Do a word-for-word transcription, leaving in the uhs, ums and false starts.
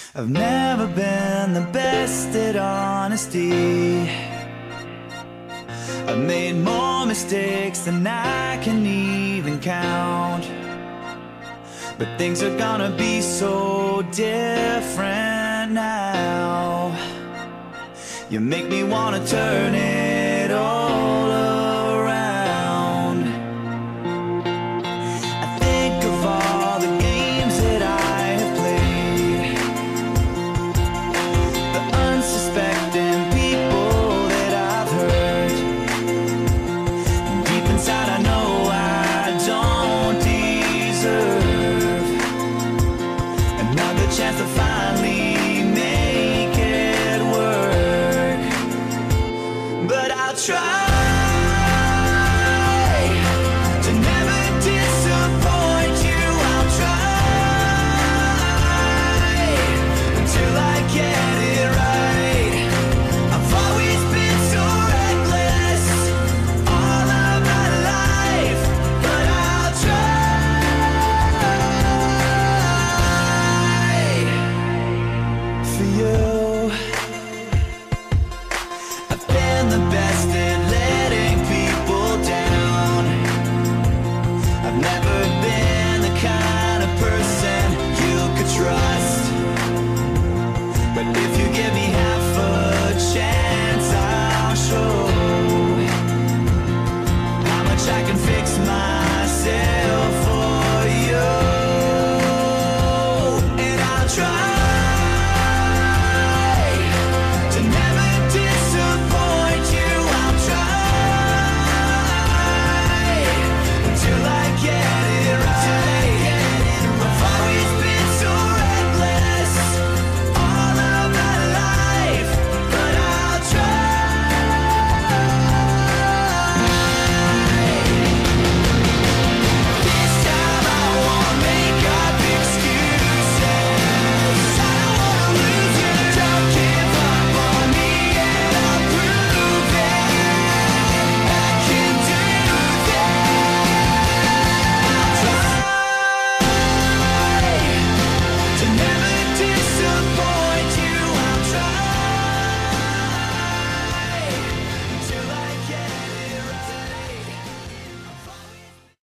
I've never been the best at honesty. I've made more mistakes than I can even count. But things are gonna be so different now. You make me wanna turn it all around. I think of all the games that I have played, the unsuspecting people that I've hurt, and deep inside I know I don't deserve another chance to finally